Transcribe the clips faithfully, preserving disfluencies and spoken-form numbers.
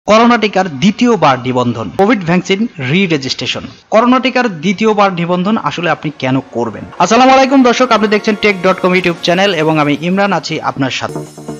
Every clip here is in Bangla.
করোনা টিকার দ্বিতীয়বার নিবন্ধন, কোভিড ভ্যাকসিন রি-রেজিস্ট্রেশন। করোনা টিকার দ্বিতীয়বার নিবন্ধন আসলে আপনি কেন করবেন? আসসালামু আলাইকুম দর্শক, আপনি দেখছেন tech dot com YouTube channel এবং আমি ইমরান আছি আপনার সাথে।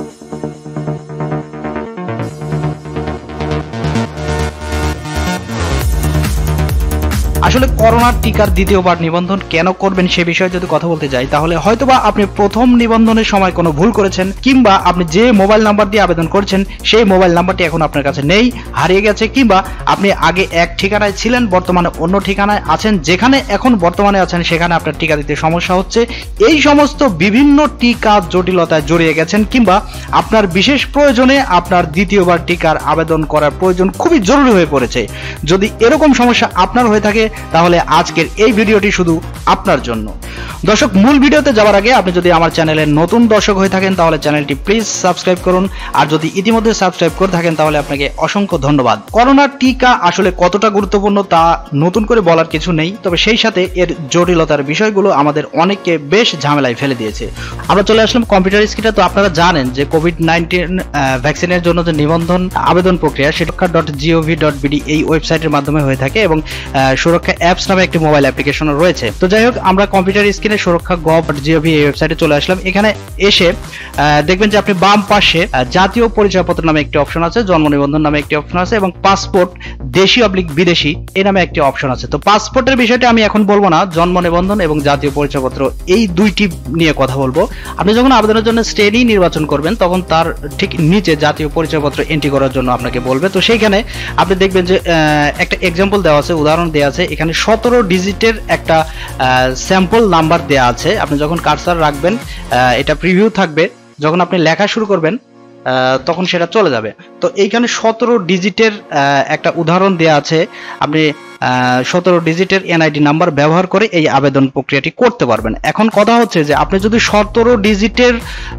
আসলে করোনা টিকার দ্বিতীয়বার নিবন্ধন কেন করবেন সে বিষয়ে যদি কথা বলতে যাই, তাহলে হয়তোবা আপনি প্রথম নিবন্ধনের সময় কোনো ভুল করেছেন, কিংবা আপনি যে মোবাইল নাম্বার দিয়ে আবেদন করেছেন সেই মোবাইল নাম্বারটি এখন আপনার কাছে নেই, হারিয়ে গেছে, কিংবা আপনি আগে এক ঠিকানায় ছিলেন বর্তমানে অন্য ঠিকানায় আছেন, যেখানে এখন বর্তমানে আছেন সেখানে আপনার টিকা দিতে সমস্যা হচ্ছে। এই সমস্ত বিভিন্ন টিকা জটিলতায় জড়িয়ে গেছেন, কিংবা আপনার বিশেষ প্রয়োজনে আপনার দ্বিতীয়বার টিকার আবেদন করার প্রয়োজন খুবই জরুরি হয়ে পড়েছে। যদি এরকম সমস্যা আপনার হয়ে থাকে তাহলে আজকের এই ভিডিওটি শুধু আপনার জন্য। দর্শক, মূল ভিডিওতে যাওয়ার আগে আপনি যদি আমার চ্যানেলের নতুন দর্শক হয়ে থাকেন তাহলে চ্যানেলটি প্লিজ সাবস্ক্রাইব করুন, আর যদি ইতিমধ্যে সাবস্ক্রাইব করে থাকেন তাহলে আপনাকে অসংখ্য ধন্যবাদ। করোনা টিকা আসলে কতটা গুরুত্বপূর্ণ তা নতুন করে বলার কিছু নেই, তবে সেই সাথে এর জটিলতার বিষয়গুলো আমাদের অনেককে বেশ ঝামেলায় ফেলে দিয়েছে। আমরা চলে আসলাম কম্পিউটার স্ক্রিনে। তো আপনারা জানেন যে কোভিড নাইন্টিন ভ্যাকসিনের জন্য যে নিবন্ধন আবেদন প্রক্রিয়া সুরক্ষা ডট জিওভি ডট বিডি এই ওয়েবসাইটের মাধ্যমে হয়ে থাকে, এবং সুরক্ষা অ্যাপস নামে একটি মোবাইল অ্যাপ্লিকেশনও রয়েছে। তো যাই হোক, আমরা কম্পিউটার স্ক্রিনে সুরক্ষা গভ ডট জিওভি এই ওয়েবসাইটে চলে আসলাম। এখানে এসে দেখবেন যে আপনি বাম পাশে জাতীয় পরিচয়পত্র নামে একটি অপশন আছে, জন্ম নিবন্ধন নামে একটি অপশন আছে, এবং পাসপোর্ট দেশি অবলিক বিদেশি এই নামে একটি অপশন আছে। তো পাসপোর্টের বিষয়টা আমি এখন বলবো না, জন্ম নিবন্ধন এবং জাতীয় পরিচয়পত্র এই দুইটি নিয়ে কথা বলবো। আপনি যখন আবেদনের জন্য শ্রেণী নির্বাচন করবেন তখন তার ঠিক নিচে জাতীয় পরিচয়পত্র এন্ট্রি করার জন্য আপনাকে বলবে। তো সেইখানে আপনি দেখবেন যে একটা এক্সাম্পল দেওয়া আছে, উদাহরণ দেওয়া আছে। এখানে সতেরো ডিজিটের একটা স্যাম্পল নাম্বার দেওয়া আছে। আপনি যখন কার্সার রাখবেন এটা প্রিভিউ থাকবে, যখন আপনি লেখা শুরু করবেন তখন সেটা চলে যাবে। তো এইখানে সতেরো ডিজিটের একটা উদাহরণ দেওয়া আছে। আপনি সতেরো ডিজিটের এনআইডি নাম্বার ব্যবহার করে এই আবেদন প্রক্রিয়াটি করতে পারবেন। এখন কথা হচ্ছে যে আপনি যদি সতেরো ডিজিটের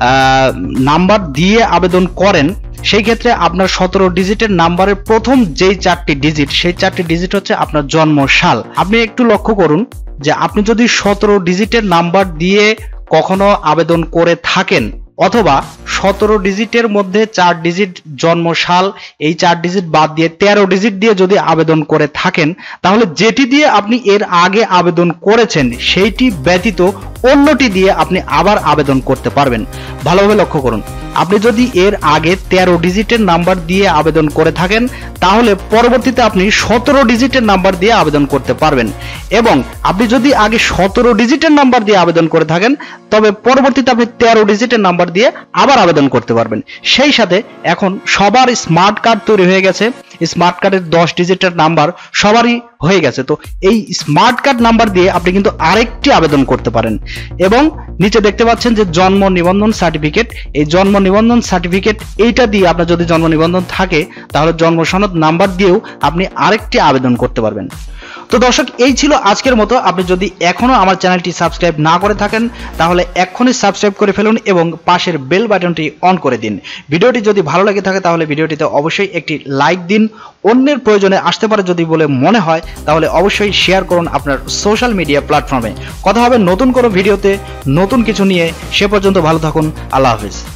নাম্বার দিয়ে আবেদন করেন, সেই ক্ষেত্রে আপনার সতেরো ডিজিটের নাম্বারের প্রথম যেই চারটি ডিজিট সেই চারটি ডিজিট হচ্ছে আপনার জন্ম সাল। আপনি একটু লক্ষ্য করুন যে আপনি যদি সতেরো ডিজিটের নাম্বার দিয়ে কখনো আবেদন করে থাকেন, অথবা সতেরো ডিজিটের মধ্যে চার ডিজিট জন্ম সাল, এই চার ডিজিট বাদ দিয়ে তেরো ডিজিট দিয়ে যদি আবেদন করে থাকেন, তাহলে যেটি দিয়ে আপনি এর আগে আবেদন করেছেন সেইটি ব্যতীত অন্যটি দিয়ে আপনি আবার আবেদন করতে পারবেন। ভালোভাবে লক্ষ্য করুন, আপনি যদি এর আগে তেরো ডিজিটের নাম্বার দিয়ে আবেদন করে থাকেন তাহলে পরবর্তীতে আপনি সতেরো ডিজিটের নাম্বার দিয়ে আবেদন করতে পারবেন, এবং আপনি যদি আগে সতেরো ডিজিটের নাম্বার দিয়ে আবেদন করে থাকেন তবে পরবর্তীতে আপনি তেরো ডিজিটের নাম্বার দিয়ে আবার আবেদন করতে পারবেন। সেই সাথে এখন সবার স্মার্ট কার্ড তৈরি হয়ে গেছে, স্মার্ট কার্ডের দশ ডিজিটের নাম্বার সবারই হয়ে গেছে। তো এই স্মার্ট কার্ড নাম্বার দিয়ে আপনি কিন্তু আরেকটি আবেদন করতে পারেন। এবং নিচে দেখতে পাচ্ছেন যে জন্ম নিবন্ধন সার্টিফিকেট, এই জন্ম নিবন্ধন সার্টিফিকেট এইটা দিয়ে আপনার যদি জন্ম নিবন্ধন থাকে তাহলে জন্ম সনদ নাম্বার দিয়েও আপনি আরেকটি আবেদন করতে পারবেন। তো দর্শক, এই ছিল আজকের মতো। আপনি যদি এখনো আমার চ্যানেলটি সাবস্ক্রাইব না করে থাকেন তাহলে এক্ষুনি সাবস্ক্রাইব করে ফেলুন এবং পাশের বেল বাটনটি অন করে দিন। ভিডিওটি যদি ভালো লেগে থাকে তাহলে ভিডিওটিতে অবশ্যই একটি লাইক দিন। অন্যের প্রয়োজনে আসতে পারে যদি বলে মনে হয় তাহলে অবশ্যই শেয়ার করুন আপনার সোশ্যাল মিডিয়া প্ল্যাটফর্মে। কথা হবে নতুন কোনো ভিডিওতে নতুন কিছু নিয়ে। সে পর্যন্ত ভালো থাকুন। আল্লাহ হাফিজ।